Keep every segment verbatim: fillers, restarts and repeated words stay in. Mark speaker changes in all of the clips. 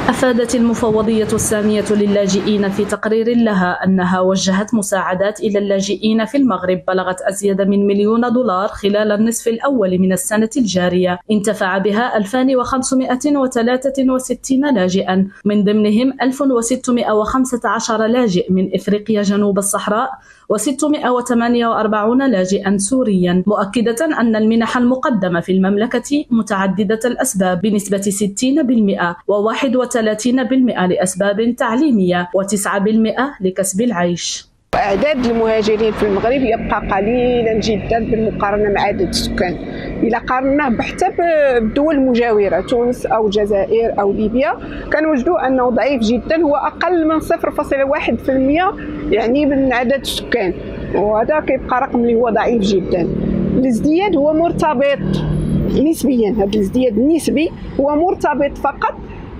Speaker 1: أفادت المفوضية السامية للاجئين في تقرير لها أنها وجهت مساعدات إلى اللاجئين في المغرب بلغت أزيد من مليون دولار خلال النصف الأول من السنة الجارية، انتفع بها ألفان وخمسمائة وثلاثة وستين لاجئا، من ضمنهم ألف وستمائة وخمسة عشر لاجئ من إفريقيا جنوب الصحراء وستمائة وثمانية وأربعين لاجئا سوريا، مؤكدة أن المنح المقدمة في المملكة متعددة الأسباب بنسبة ستين بالمئة وواحد وثلاثين بالمئة لأسباب تعليمية وتسعة بالمئة لكسب العيش.
Speaker 2: أعداد المهاجرين في المغرب يبقى قليلا جدا بالمقارنة مع عدد السكان. إذا قارناه حتى بالدول المجاورة تونس أو الجزائر أو ليبيا كنوجدوا أنه ضعيف جدا، هو أقل من صفر فاصلة واحد بالمئة يعني من عدد السكان، وهذا كيبقى رقم اللي هو ضعيف جدا. الازدياد هو مرتبط نسبيا، هذا الازدياد النسبي هو مرتبط فقط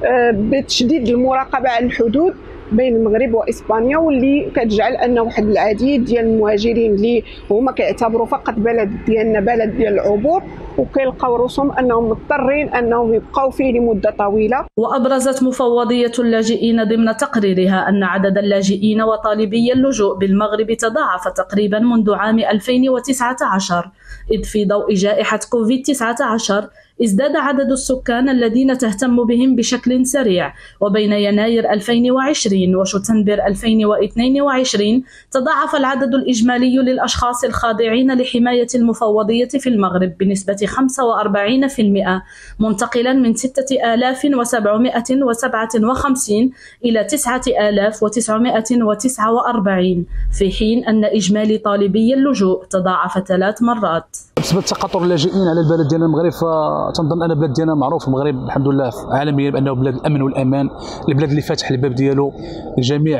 Speaker 2: بتشديد المراقبة على الحدود بين المغرب واسبانيا، واللي كتجعل ان واحد العديد ديال المهاجرين اللي هما كيعتبروا فقط بلد ديالنا بلد ديال العبور وكيلقاو راسهم انهم مضطرين انهم يبقاو فيه لمده طويله.
Speaker 1: وابرزت مفوضيه اللاجئين ضمن تقريرها ان عدد اللاجئين وطالبي اللجوء بالمغرب تضاعف تقريبا منذ عام ألفين وتسعة عشر، إذ في ضوء جائحة كوفيد تسعة عشر ازداد عدد السكان الذين تهتم بهم بشكل سريع، وبين يناير ألفين وعشرين وشتنبر ألفين واثنين وعشرين تضاعف العدد الإجمالي للأشخاص الخاضعين لحماية المفوضية في المغرب بنسبة خمسة وأربعين بالمئة، منتقلا من ستة آلاف وسبعمائة وسبعة وخمسين إلى تسعة آلاف وتسعمائة وتسعة وأربعين، في حين أن إجمالي طالبي اللجوء تضاعف ثلاث مرات.
Speaker 3: بالنسبه لتقاطر اللاجئين على البلد ديالنا المغرب، فتنظن ان البلد ديالنا معروف المغرب الحمد لله عالميا بانه بلاد الامن والامان، البلاد اللي فاتح الباب ديالو لجميع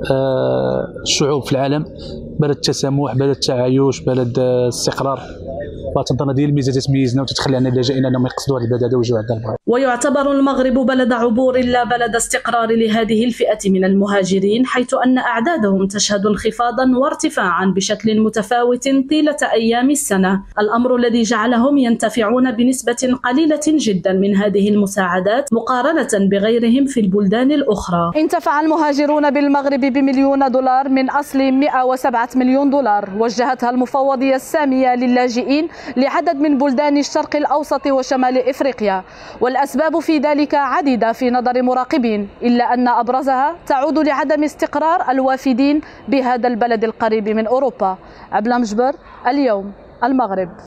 Speaker 3: الشعوب في العالم، بلد التسامح، بلد التعايش، بلد الاستقرار. فتنظن هذه الميزه تتميزنا وتتخلي عن اللاجئين انهم يقصدوا هذا البلد هذا ويجوا عندنا المغرب.
Speaker 1: ويعتبر المغرب بلد عبور لا بلد استقرار لهذه الفئه من المهاجرين، حيث ان اعدادهم تشهد انخفاضا وارتفاعا بشكل متفاوت طيله ايام السنه، الامر الذي جعلهم ينتفعون بنسبه قليله جدا من هذه المساعدات مقارنه بغيرهم في البلدان الاخرى.
Speaker 4: انتفع المهاجرون بالمغرب بمليون دولار من اصل مئة وسبعة مليون دولار وجهتها المفوضيه الساميه للاجئين لعدد من بلدان الشرق الأوسط وشمال إفريقيا، والأسباب في ذلك عديدة في نظر مراقبين، إلا أن أبرزها تعود لعدم استقرار الوافدين بهذا البلد القريب من أوروبا. عبلة مجبر، اليوم، المغرب.